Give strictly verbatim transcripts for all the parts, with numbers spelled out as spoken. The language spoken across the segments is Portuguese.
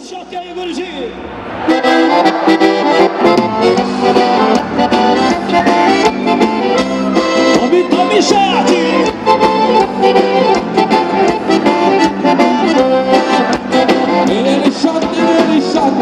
choque aí, gurizinho. Tome, tome shot. Ele shot, ele shot.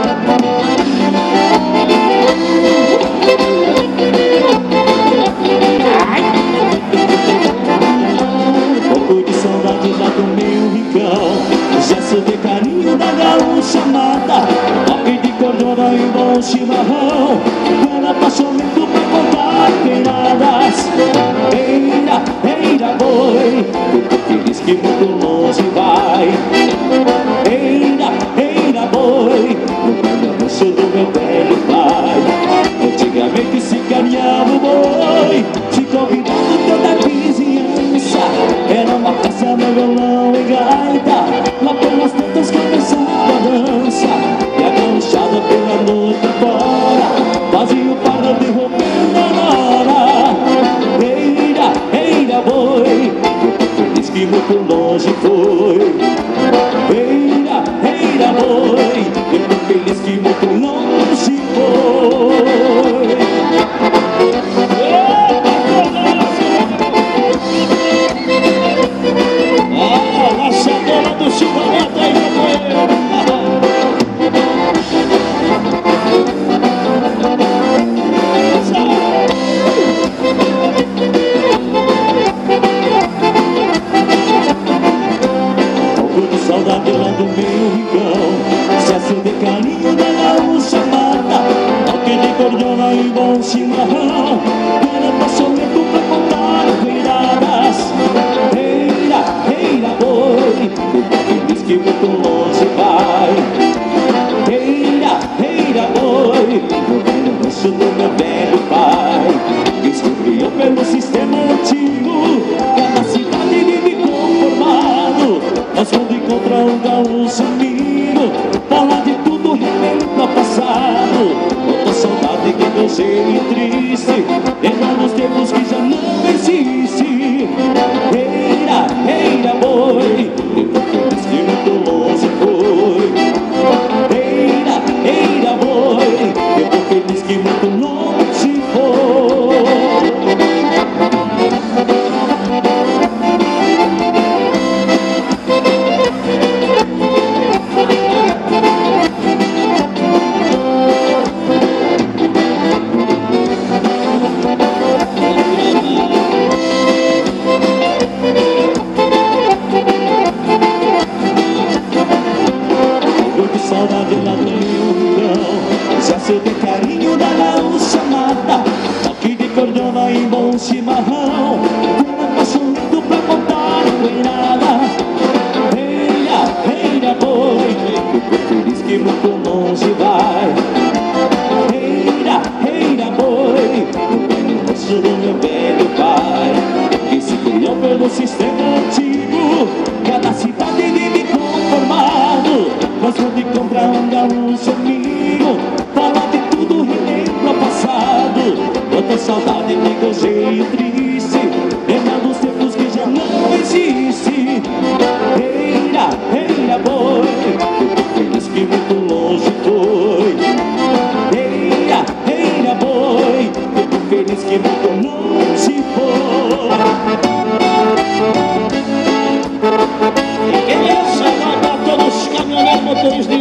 Pouco de saudade lá do meu rincão, gesto de carinho da gaúcha mata, toque de cordona e bom chimarrão, era apaixonamento pra contar peiradas. Eira, eira boi, eu tô feliz que muito longe vai. Eira, eira boi, no velho rancho do meu velho pai. Antigamente se caminhava o boi, se convidava toda a vizinhança, era uma festa, meu violão e gaita, lá pelas tantas começava a dança, e a gauchada pela noite fora, fazia o parra de roupeiro na hora. Eira, eira boi, eu tô feliz que muito longe foi. Eira, eira boi, eu tô feliz que muito longe foi. Ah, laçadora do Silvaneto aí, companheiro. Pouco de saudade lá do meu rincão, gesto de carinho da gaúcha mata, toque de cordona e bom chimarrão, era apaixonamento pra contar peiradas. Eira, eira boi, eu tô feliz que muito longe vai. Eira, eira boi, no velho rancho do meu velho pai, descobriu pelo sistema antigo, cada cidade vive conformado, mas quando encontra um gaúcho amigo, fala de tudo, relembra o passado, outra saudade que doce e triste, lembra nos tempos que já não existe. Eira, eira boi, eu tô feliz que muito longe foi. Eira, eira boi, eu tô feliz que muito longe foi. Saudade lá do meu rincão, gesto de carinho da gaúcha mata, toque de cordona e bom chimarrão, era apaixonado pra contar peirada. Eira, eira boi, eu tô feliz que muito longe vai. Eira, eira boi, no velho rancho do meu velho pai, que se criou pelo sistema antigo, cada cidade vive conformado, mas quando encontra um gaúcho amigo, fala de tudo, relembra o passado, outra saudade de gozei triste, lembra dos tempos que já não existe. Eira, eira boi, eu tô feliz que muito longe foi. Eira, eira boi, eu tô feliz que muito longe foi. E quem é essa? Todos os caminhoneiros motoristas